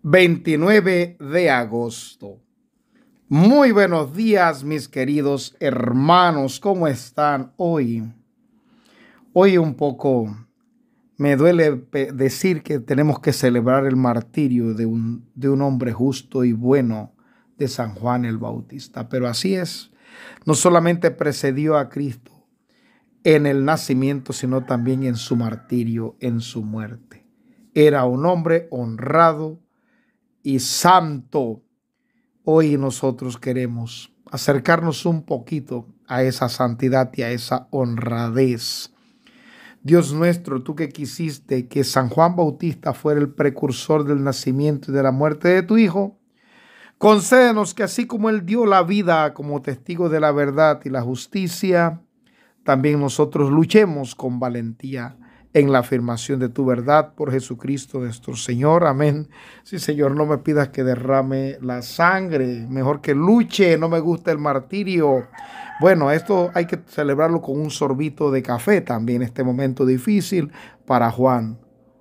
29 de agosto. Muy buenos días, mis queridos hermanos. ¿Cómo están hoy? Hoy un poco me duele decir que tenemos que celebrar el martirio de un hombre justo y bueno, de San Juan el Bautista. Pero así es. No solamente precedió a Cristo en el nacimiento, sino también en su martirio, en su muerte. Era un hombre honrado y santo. Hoy nosotros queremos acercarnos un poquito a esa santidad y a esa honradez. Dios nuestro, tú que quisiste que San Juan Bautista fuera el precursor del nacimiento y de la muerte de tu Hijo, concédenos que así como Él dio la vida como testigo de la verdad y la justicia, también nosotros luchemos con valentía en la afirmación de tu verdad por Jesucristo nuestro Señor. Amén. Sí, Señor, no me pidas que derrame la sangre, mejor que luche, no me gusta el martirio. Bueno, esto hay que celebrarlo con un sorbito de café también, este momento difícil para Juan.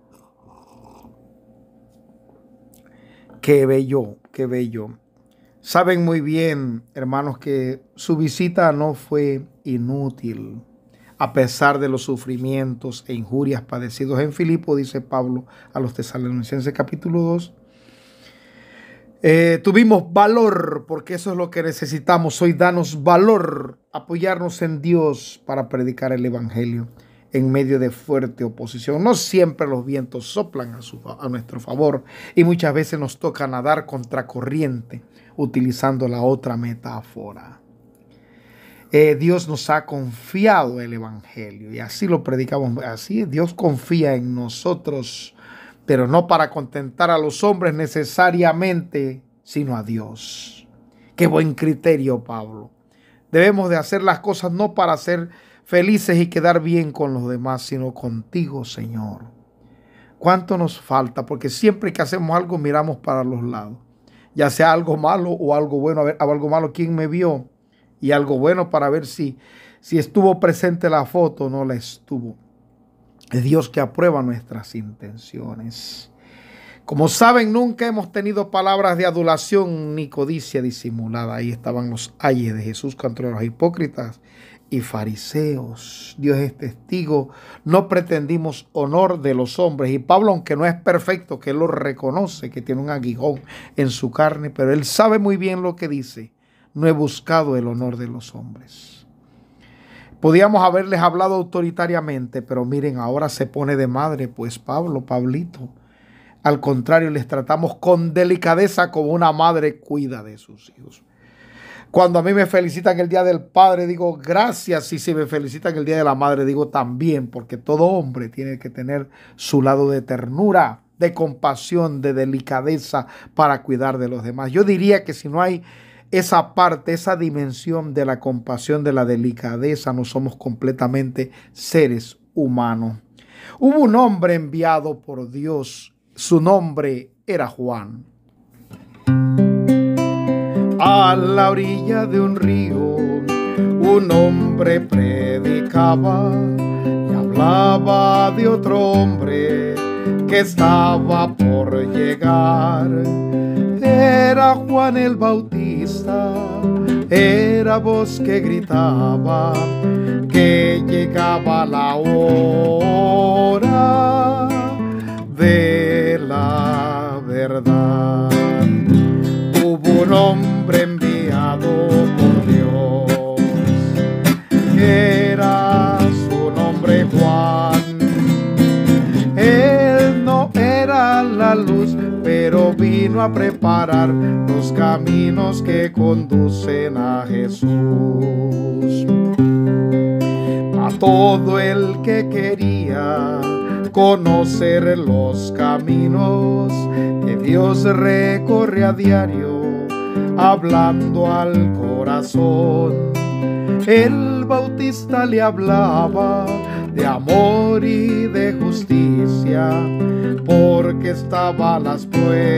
Qué bello, qué bello. Saben muy bien, hermanos, que su visita no fue inútil. A pesar de los sufrimientos e injurias padecidos en Filipo, dice Pablo a los Tesalonicenses capítulo 2, tuvimos valor, porque eso es lo que necesitamos hoy, danos valor, apoyarnos en Dios para predicar el Evangelio en medio de fuerte oposición. No siempre los vientos soplan a nuestro favor y muchas veces nos toca nadar contracorriente, utilizando la otra metáfora. Dios nos ha confiado el Evangelio y así lo predicamos. Así Dios confía en nosotros, pero no para contentar a los hombres necesariamente, sino a Dios. Qué buen criterio, Pablo. Debemos de hacer las cosas no para ser felices y quedar bien con los demás, sino contigo, Señor. ¿Cuánto nos falta? Porque siempre que hacemos algo miramos para los lados, ya sea algo malo o algo bueno. A ver, algo malo, ¿quién me vio? Y algo bueno para ver si estuvo presente la foto o no la estuvo. Es Dios que aprueba nuestras intenciones. Como saben, nunca hemos tenido palabras de adulación ni codicia disimulada. Ahí estaban los ayes de Jesús contra los hipócritas y fariseos. Dios es testigo. No pretendimos honor de los hombres. Y Pablo, aunque no es perfecto, que él lo reconoce, que tiene un aguijón en su carne, pero él sabe muy bien lo que dice. No he buscado el honor de los hombres. Podíamos haberles hablado autoritariamente, pero miren, ahora se pone de madre, pues Pablito. Al contrario, les tratamos con delicadeza como una madre cuida de sus hijos. Cuando a mí me felicitan el Día del Padre, digo gracias. Y si me felicitan el Día de la Madre, digo también, porque todo hombre tiene que tener su lado de ternura, de compasión, de delicadeza para cuidar de los demás. Yo diría que si no hay esa parte, esa dimensión de la compasión, de la delicadeza, no somos completamente seres humanos. Hubo un hombre enviado por Dios, su nombre era Juan. A la orilla de un río, un hombre predicaba y hablaba de otro hombre que estaba por llegar. Era Juan el Bautista, era voz que gritaba que llegaba la hora de la verdad. Hubo un hombre enviado por Dios, era su nombre Juan. Él no era la luz, pero vino a preparar los caminos que conducen a Jesús. A todo el que quería conocer los caminos que Dios recorre a diario, hablando al corazón. El Bautista le hablaba de amor y de justicia, porque estaba a las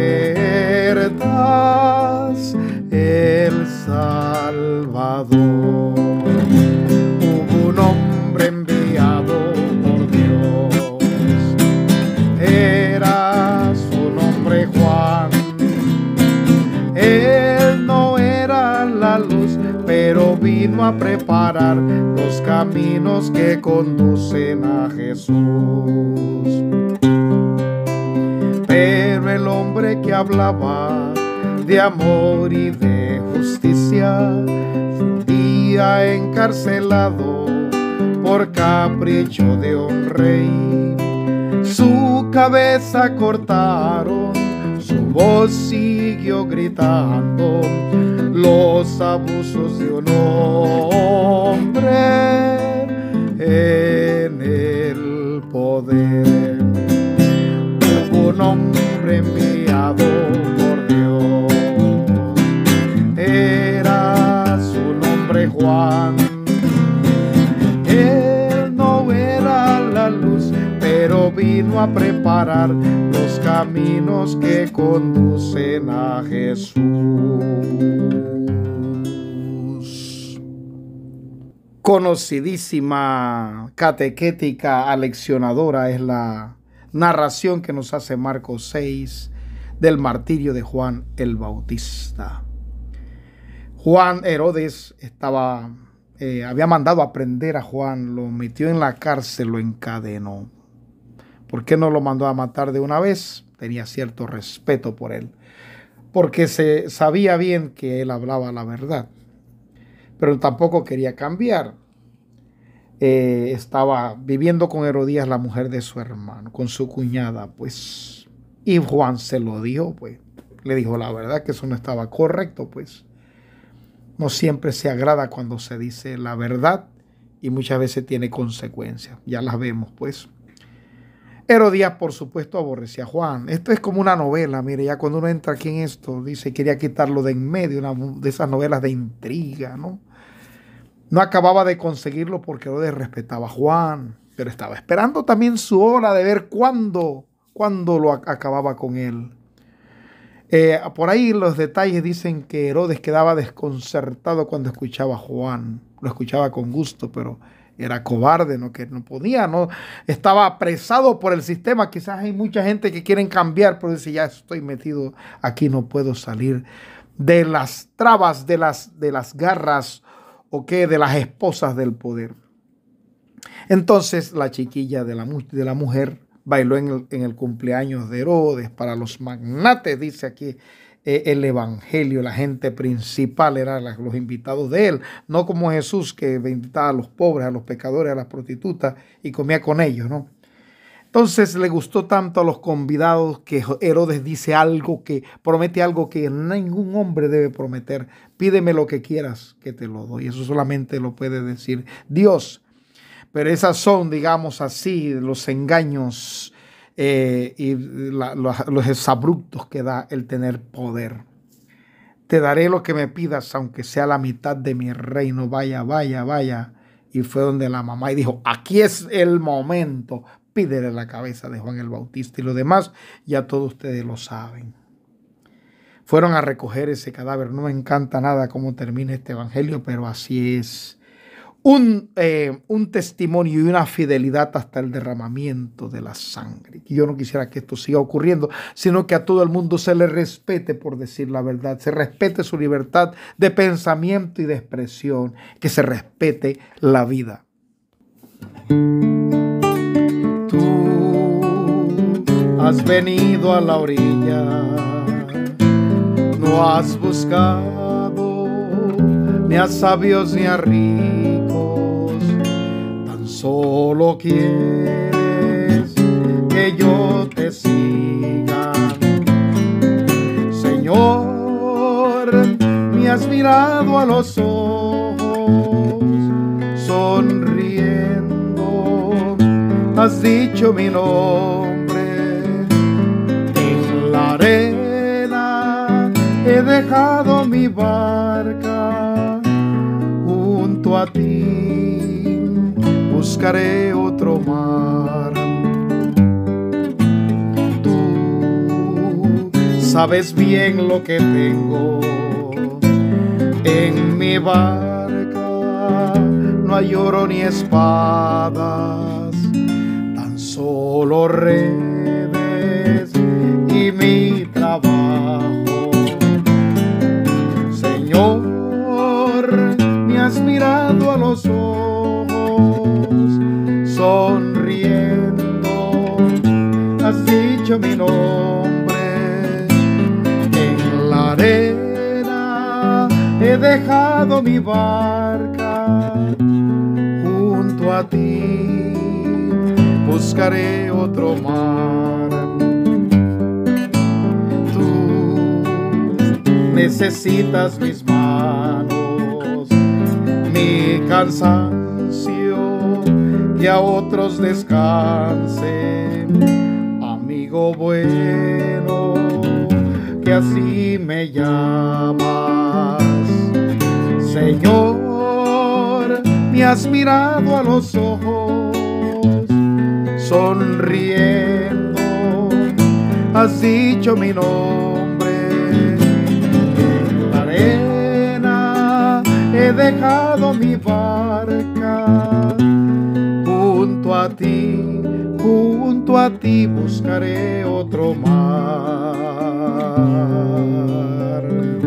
puertas el Salvador. Hubo un hombre enviado por Dios, era su nombre Juan. vino a preparar los caminos que conducen a Jesús. Pero el hombre que hablaba de amor y de justicia fue un día encarcelado por capricho de un rey. Su cabeza cortaron, su voz siguió gritando los abusos de un hombre en el poder. Hubo un hombre enviado por Dios, era su nombre Juan. Él no era la luz, pero vino a preparar los caminos que conducen a Jesús. Conocidísima catequética aleccionadora es la narración que nos hace Marcos 6 del martirio de Juan el Bautista. Juan Herodes había mandado a prender a Juan, lo metió en la cárcel, lo encadenó. ¿Por qué no lo mandó a matar de una vez? Tenía cierto respeto por él, porque se sabía bien que él hablaba la verdad, pero tampoco quería cambiar. Estaba viviendo con Herodías, la mujer de su hermano, con su cuñada, pues, y Juan se lo dijo, pues, le dijo la verdad, que eso no estaba correcto, pues. No siempre se agrada cuando se dice la verdad y muchas veces tiene consecuencias. Ya las vemos, pues. Herodías, por supuesto, aborrecía a Juan. Esto es como una novela, mire, ya cuando uno entra aquí en esto, dice, quería quitarlo de en medio, una de esas novelas de intriga, ¿no? No acababa de conseguirlo porque Herodes respetaba a Juan, pero estaba esperando también su hora de ver cuándo lo acababa con él. Por ahí los detalles dicen que Herodes quedaba desconcertado cuando escuchaba a Juan. Lo escuchaba con gusto, pero era cobarde, ¿no? Que no podía, ¿no? Estaba apresado por el sistema. Quizás hay mucha gente que quieren cambiar, pero dice, ya estoy metido aquí, no puedo salir de las trabas, de las garras, o qué, de las esposas del poder. Entonces la chiquilla de la mujer bailó en el cumpleaños de Herodes. Para los magnates, dice aquí el evangelio, la gente principal eran los invitados de él, no como Jesús, que invitaba a los pobres, a los pecadores, a las prostitutas y comía con ellos, ¿no? Entonces le gustó tanto a los convidados que Herodes dice algo, que promete algo que ningún hombre debe prometer. Pídeme lo que quieras que te lo doy. Eso solamente lo puede decir Dios. Pero esas son, digamos así, los engaños y los exabruptos que da el tener poder. Te daré lo que me pidas, aunque sea la mitad de mi reino. Vaya, vaya, vaya. Y fue donde la mamá y dijo, aquí es el momento. Pídele la cabeza de Juan el Bautista. Y lo demás ya todos ustedes lo saben. Fueron a recoger ese cadáver. No me encanta nada cómo termina este evangelio, pero así es. Un testimonio y una fidelidad hasta el derramamiento de la sangre. Y yo no quisiera que esto siga ocurriendo, sino que a todo el mundo se le respete por decir la verdad, se respete su libertad de pensamiento y de expresión, que se respete la vida. Tú has venido a la orilla, no has buscado ni a sabios ni a ricos, solo quieres que yo te siga. Señor, me has mirado a los ojos, sonriendo, has dicho mi nombre. En la arena he dejado mi barca, junto a ti buscaré otro mar. Tú sabes bien lo que tengo en mi barca. No hay oro ni espadas, tan solo redes y mi trabajo. Señor, me has mirado dicho mi nombre. En la arena he dejado mi barca, junto a ti buscaré otro mar. Tú necesitas mis manos, mi cansancio, y a otros descansen. Amigo bueno, que así me llamas. Señor, me has mirado a los ojos, sonriendo, has dicho mi nombre. En la arena he dejado mi barca, junto a ti buscaré otro mar.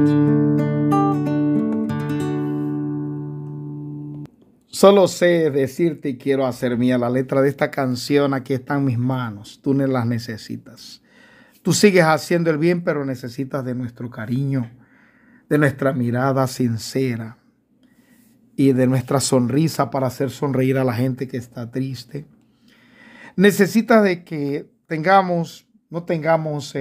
Solo sé decirte y quiero hacer mía la letra de esta canción. Aquí está en mis manos, tú no las necesitas. Tú sigues haciendo el bien, pero necesitas de nuestro cariño, de nuestra mirada sincera y de nuestra sonrisa para hacer sonreír a la gente que está triste. Necesitas de que no tengamos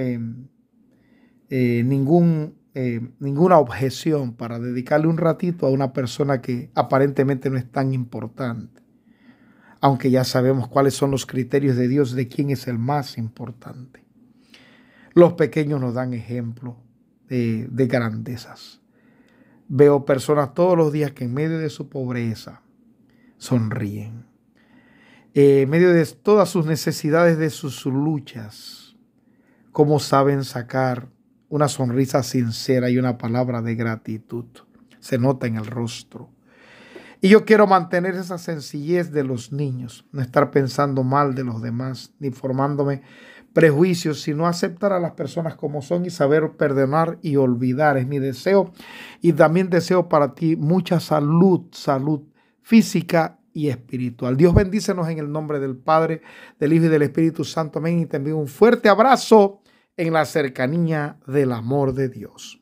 ninguna objeción para dedicarle un ratito a una persona que aparentemente no es tan importante, aunque ya sabemos cuáles son los criterios de Dios de quién es el más importante. Los pequeños nos dan ejemplo de grandezas. Veo personas todos los días que en medio de su pobreza sonríen. En medio de todas sus necesidades, de sus luchas, cómo saben sacar una sonrisa sincera y una palabra de gratitud. Se nota en el rostro. Y yo quiero mantener esa sencillez de los niños, no estar pensando mal de los demás, ni formándome prejuicios, sino aceptar a las personas como son y saber perdonar y olvidar. Es mi deseo, y también deseo para ti mucha salud física y espiritual. Dios bendícenos en el nombre del Padre, del Hijo y del Espíritu Santo. Amén. Y te envío un fuerte abrazo en la cercanía del amor de Dios.